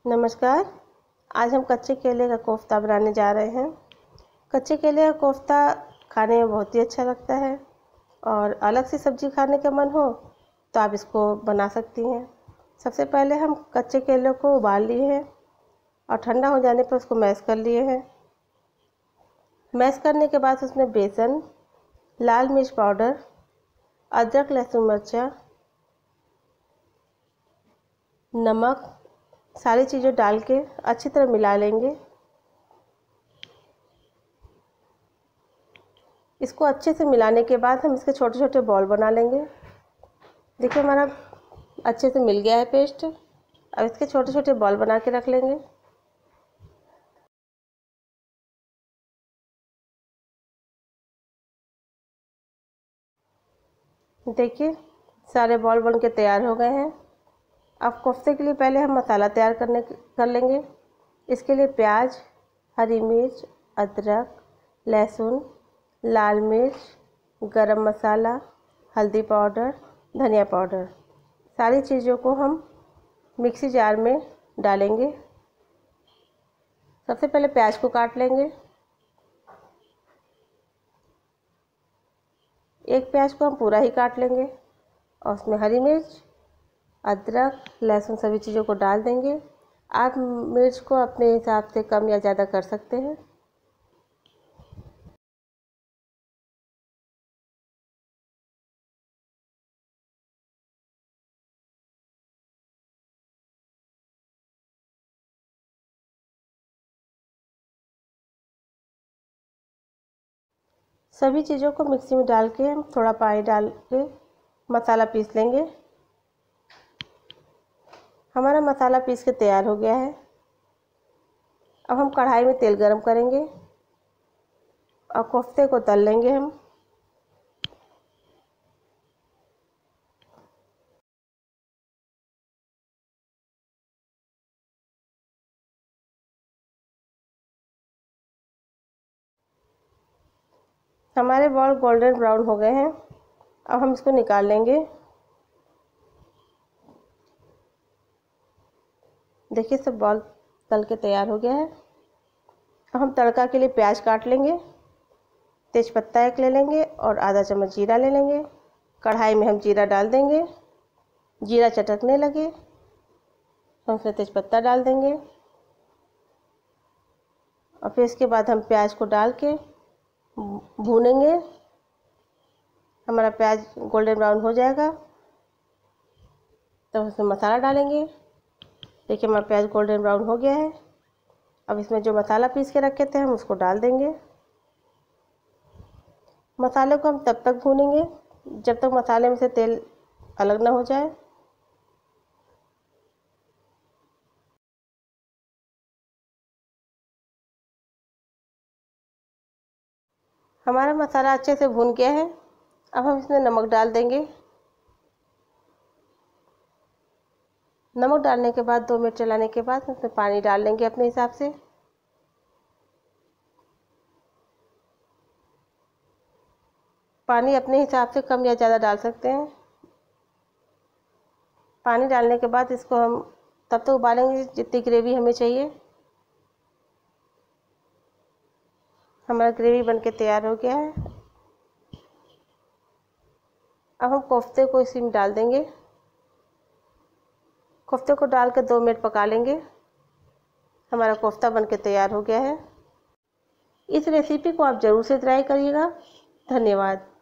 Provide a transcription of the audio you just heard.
नमस्कार। आज हम कच्चे केले का कोफ्ता बनाने जा रहे हैं। कच्चे केले का कोफ्ता खाने में बहुत ही अच्छा लगता है और अलग से सब्ज़ी खाने का मन हो तो आप इसको बना सकती हैं। सबसे पहले हम कच्चे केले को उबाल लिए हैं और ठंडा हो जाने पर उसको मैश कर लिए हैं। मैश करने के बाद उसमें बेसन, लाल मिर्च पाउडर, अदरक लहसुन मिर्चा, नमक, सारी चीज़ें डाल के अच्छी तरह मिला लेंगे। इसको अच्छे से मिलाने के बाद हम इसके छोटे छोटे बॉल बना लेंगे। देखिए हमारा अच्छे से मिल गया है पेस्ट। अब इसके छोटे छोटे बॉल बना के रख लेंगे। देखिए सारे बॉल बन के तैयार हो गए हैं। अब कोफ्ते के लिए पहले हम मसाला तैयार कर लेंगे। इसके लिए प्याज, हरी मिर्च, अदरक, लहसुन, लाल मिर्च, गरम मसाला, हल्दी पाउडर, धनिया पाउडर, सारी चीज़ों को हम मिक्सी जार में डालेंगे। सबसे पहले प्याज को काट लेंगे। एक प्याज को हम पूरा ही काट लेंगे और उसमें हरी मिर्च, अदरक, लहसुन सभी चीज़ों को डाल देंगे। आप मिर्च को अपने हिसाब से कम या ज़्यादा कर सकते हैं। सभी चीज़ों को मिक्सी में डाल के हम थोड़ा पानी डाल के मसाला पीस लेंगे। हमारा मसाला पीस के तैयार हो गया है। अब हम कढ़ाई में तेल गरम करेंगे और कोफ्ते को तल लेंगे हम। हमारे बॉल गोल्डन ब्राउन हो गए हैं। अब हम इसको निकाल लेंगे। देखिए सब बॉल तल के तैयार हो गया है। अब हम तड़का के लिए प्याज काट लेंगे, तेज़पत्ता एक ले लेंगे और आधा चम्मच जीरा ले लेंगे। कढ़ाई में हम जीरा डाल देंगे। जीरा चटकने लगे हम उसमें तेज़पत्ता डाल देंगे और फिर इसके बाद हम प्याज को डाल के भूनेंगे। हमारा प्याज गोल्डन ब्राउन हो जाएगा तो उसमें मसाला डालेंगे। देखिए हमारा प्याज गोल्डन ब्राउन हो गया है। अब इसमें जो मसाला पीस के रखे थे हम उसको डाल देंगे। मसाले को हम तब तक भूनेंगे जब तक मसाले में से तेल अलग ना हो जाए। हमारा मसाला अच्छे से भून गया है। अब हम इसमें नमक डाल देंगे। नमक डालने के बाद 2 मिनट चलाने के बाद इसमें पानी डाल लेंगे अपने हिसाब से। पानी अपने हिसाब से कम या ज़्यादा डाल सकते हैं। पानी डालने के बाद इसको हम तब तक उबालेंगे जितनी ग्रेवी हमें चाहिए। हमारा ग्रेवी बनके तैयार हो गया है। अब हम कोफ्ते को इसी में डाल देंगे। कोफ्ते को डाल के 2 मिनट पका लेंगे। हमारा कोफ्ता बनके तैयार हो गया है। इस रेसिपी को आप ज़रूर से ट्राई करिएगा। धन्यवाद।